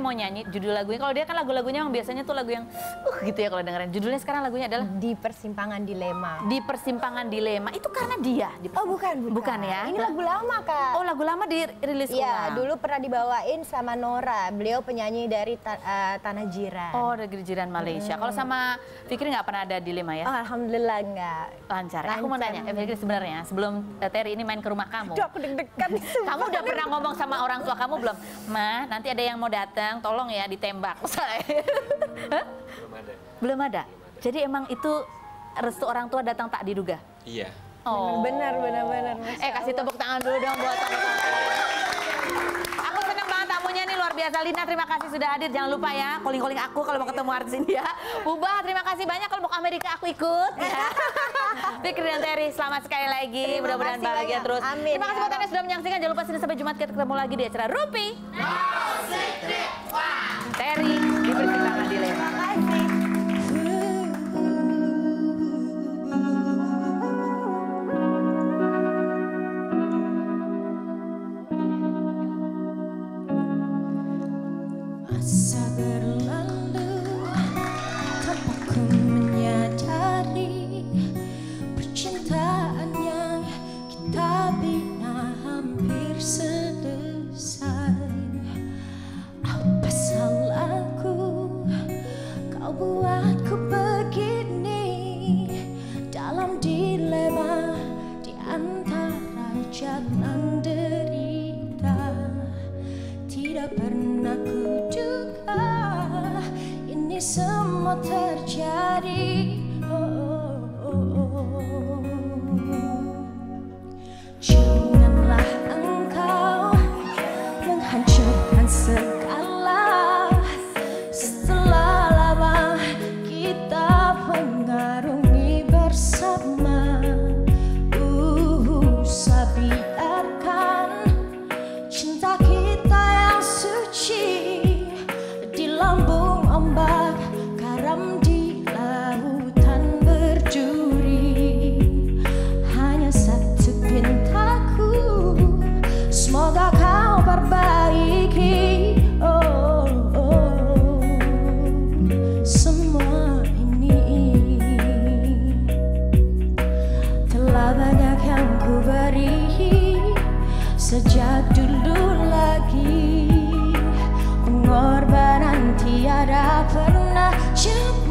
mau nyanyi judul lagunya. Kalau dia kan lagu-lagunya yang biasanya tuh lagu yang gitu ya kalau dengerin. Judulnya sekarang lagunya adalah Di Persimpangan Dilema. Di Persimpangan Dilema. Itu karena dia. Oh bukan. Bukan ya? Ini lagu lama Kak. Oh lagu lama dirilis ulang. Iya, dulu pernah dibawain sama Nora. Beliau penyanyi dari Tanah Jiran. Oh dari Jiran Malaysia. Kalau sama Fikri nggak pernah ada dilema ya? Oh, alhamdulillah enggak. Lancar. Aku mau nanya, Fikri sebenarnya sebelum Terry ini main ke rumah kamu. Aduh, aku deg-degan. Kamu udah pernah ngomong sama orang tua kamu belum? Ma, nanti ada yang mau datang, tolong ya ditembak. Belum ada. Belum ada. Jadi emang itu restu orang tua datang tak diduga? Iya. Oh. Benar. Kasih tepuk tangan dulu dong buat tamu-tamu. Aku seneng banget tamunya nih luar biasa. Lina, terima kasih sudah hadir. Jangan lupa ya, calling-calling aku kalau mau ketemu artis ini ya. Ubah, terima kasih banyak. Kalau mau ke Amerika aku ikut. Ya. Fikri dan Terry, selamat sekali lagi. Mudah-mudahan bahagia terus. Amin. Terima kasih buat Anda sudah menyaksikan. Jangan lupa Senin sampai Jumat kita ketemu lagi di acara Rumpi. Terry di Persimpangan Dilema. Terima kasih. Masa berlalu tanpa ku menyadari percintaan yang kita bina hampir selesai. Apa salahku kau buatku begini dalam dilema di antara jalan derita. Tidak pernah kuduga ini semua terjadi. Janganlah engkau menghancurkan segala. Setelah lama kita mengarungi bersama. Biarkan cinta kita yang suci di lambung ombak, karam di lautan berduri. Hanya satu pintaku, semoga kau perbaiki. Semua ini telah banyak yang ku beri sejak dulu lagi. Pengorbanan tiada pernah